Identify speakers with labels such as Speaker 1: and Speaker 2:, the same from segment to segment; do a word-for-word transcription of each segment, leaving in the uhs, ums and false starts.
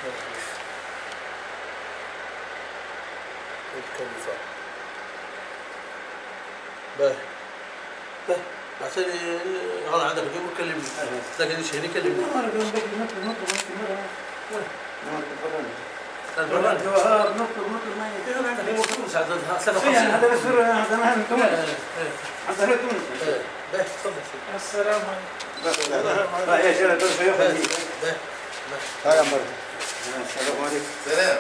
Speaker 1: متكلفة. باهي باهي عشان غلط عندك اليوم كلمني. تلاقي ليش هنا كلمني. أنا قلت لك نطلب نطلب نطلب وين؟ البرنامج. الجوهر نطلب نطلب ما يجي. أنا عندك اليوم كله ساعة ثلاثة وخمسين. هذا بسر هذا ما هم تونس. هذا هو تونس. باهي تفضل. السلام عليكم. باهي يا شباب تونس يا أخي. باهي. هاي يا مرحبا. السلام عليكم. سلام.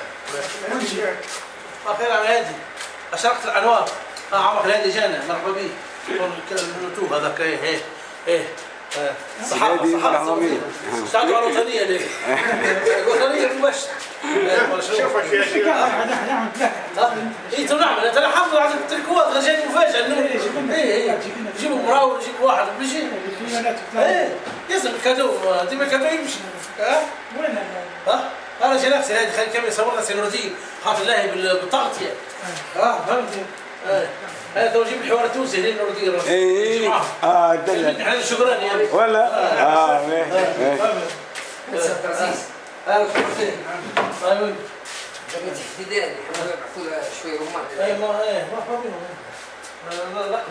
Speaker 1: أخيرا على هادي أشرقت الأنوار. آه عمك الهادي جانا مرحبا بيه. اليوتيوب هذاك إيه إيه إيه صحافة صحافة اشتغلوا على الوطنية ليه؟ الوطنية مباشرة. شوفك يا شيخ. إيه تنعمل أنت حافظ على التركوات غير جاني مفاجأة إنه إيه إيه جيبوا مراول جيب واحد بيجي. إيه يزن الكادو ديما الكادو يمشي. ها؟ وين ها؟ أنا جي نفسي هذه خلي كم يصور لنا سينورتي خاف الله بالتغطية. اه فهمتي؟ ايه هذا توجيه الحوار التونسي هنا نورتي. اي اه دلع. احنا شكرا يعني. ولا اه ايه عزيز. اه شكرا. طيب. جميل احتدال احنا نبعثوا لها شوية رمان. اي ما ايه مرحبا بهم. لا لا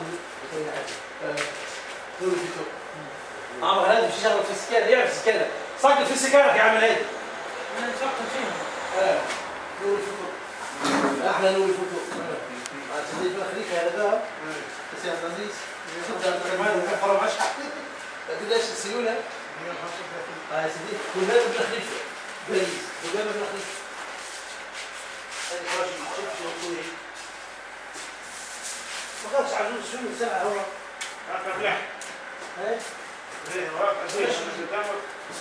Speaker 1: عمر هذا مش شغله في السكانة يعرف السكانة. صقل في السكانة يا عم هذا. أنا شفت فيها. آه. نور الفطور. أحلى نور الفطور. آه. تزيد من خليك هذا ده. بس يا عزيز. صدق أنت كمان حرام عش حقك. قديش السيولة؟ آه سيدي. كلنا بنخليك. باريس. كلنا بنخليك. هذه خرج شوف شو يقول. ما قالش عجوز شو ساعة هو. عارف ملح. إيه. إيه وراك أزيش من قدامك.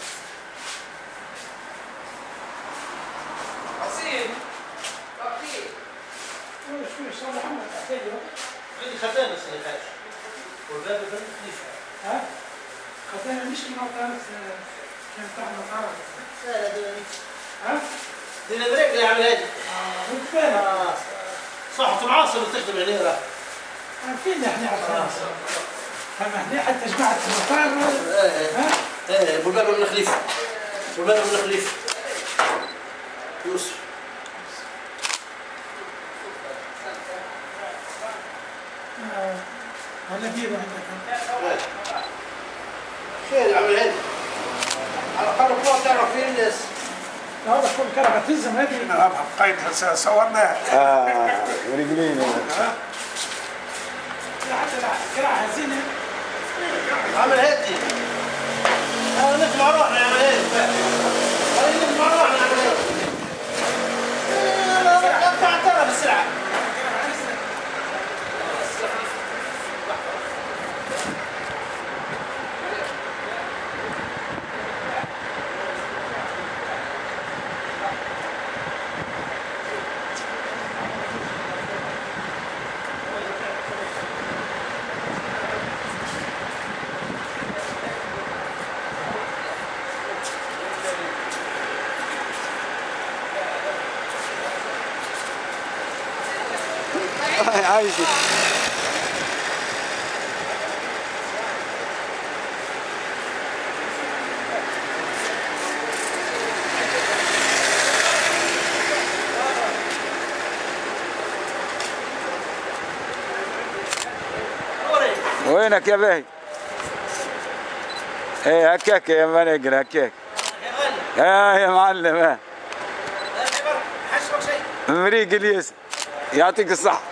Speaker 1: حسين أخي شوي شوي صار محمد أحتاج عندي ختانة سيحاج والباب الباب خليفة. ها؟ ختانة مش من كانت كانت تحت مطارة. لا لا دي ها؟ دي البريك اللي عامل هادي. اه بالفعل. اه صح معاصر تخدم عليه راه. عارفين احنا عارفين. فما احنا حتى جماعة المطار. ها؟ ايه والباب من خليفة. والباب من خليفة. يوسف. ولا ديروا عندك خير يا عم الهادي على الاقل القوة تعرف فين الناس. هذا كل كرهة تلزم هذه نلعبها بقيد صورناها. اه ورجلين ها؟ حتى كرهة زينة عم الهادي. انا نسمع روحنا يا عم الهادي. انا نسمع روحنا يا عم الهادي. لا تعترف بالسرعة. عايزك وينك يا باهي؟ ايه هكاك يا منقر هكاك. اه يا معلم اه مريق الياس يعطيك الصحة.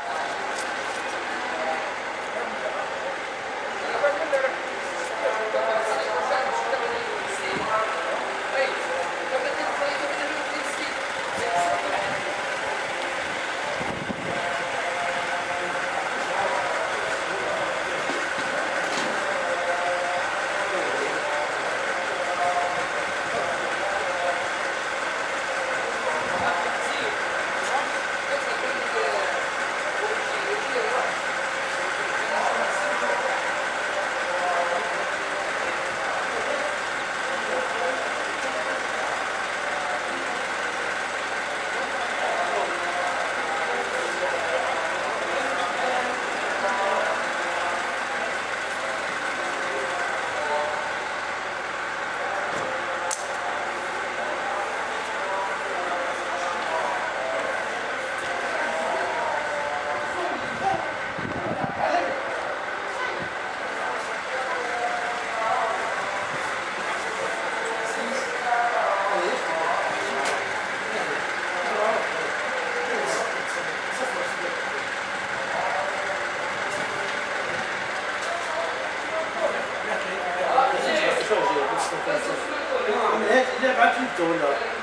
Speaker 1: لا بعد فيك ولا